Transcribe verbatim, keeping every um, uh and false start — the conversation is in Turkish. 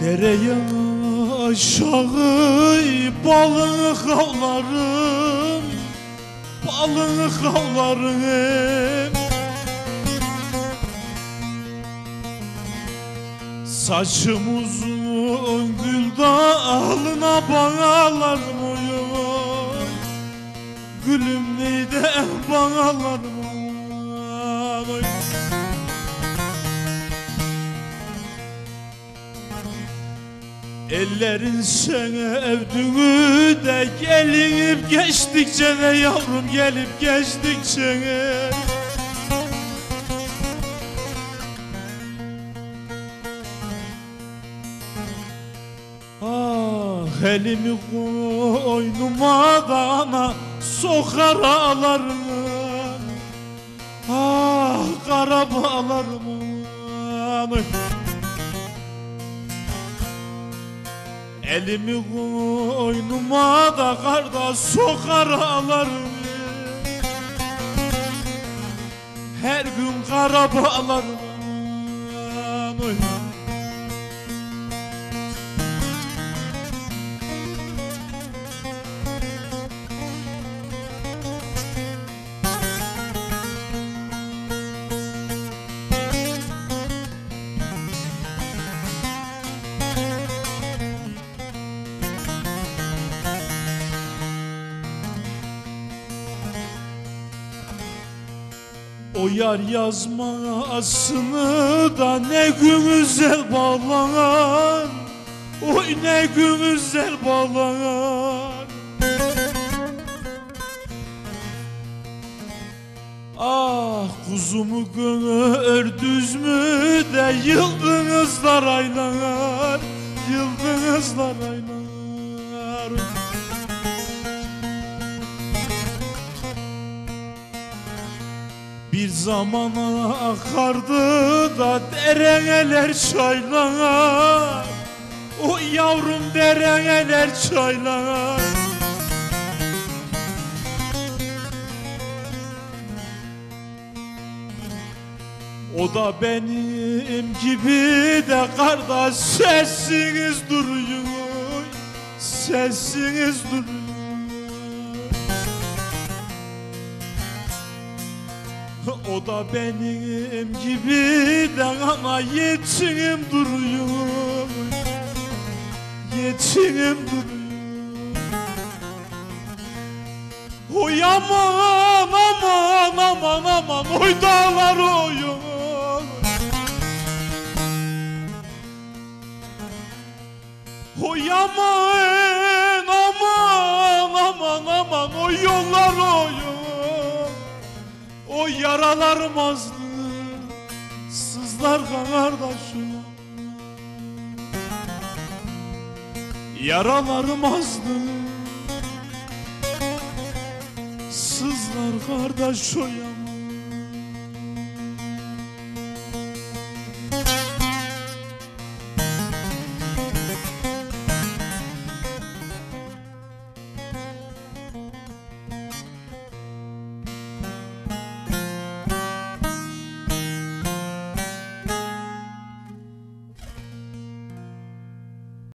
Dereya aşağı balık avlarım, balık avlarım. Saçım uzun gül dalına bağlarım oyun, gülüm neyde bağlarım oyun. Ellerin seni evdüğü de gelip geçtikçe de yavrum gelip geçtikçe. Ah elimi koynuma da ana sokar ağlarım, ah kara bağlarım. Elimi koynuma da karda sokar ağlarım, her gün kara bağlarım. O yar yazmasını da ne güzel bağlar, oy ne güzel bağlar. Ah kuzumu ördünüz mü de yıldızlar aylar, yıldızlar aylar. Bir zamana akardı da dereler çaylar, o yavrum dereler çaylar. O da benim gibi de kardeş sessiz duruyor, sessiz duruyor. O da benim gibi de ama yetim duruyor, yetim duruyor. Oy aman aman aman aman oy dağlar oyun, oy aman aman aman aman oy yollar oyun. O yaralarım azdı, sızlar kardeşim. Yaralarım azdı, sızlar kardeş o ya.